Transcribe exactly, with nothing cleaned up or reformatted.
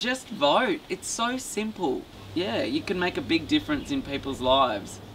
Just vote. It's so simple. Yeah, you can make a big difference in people's lives.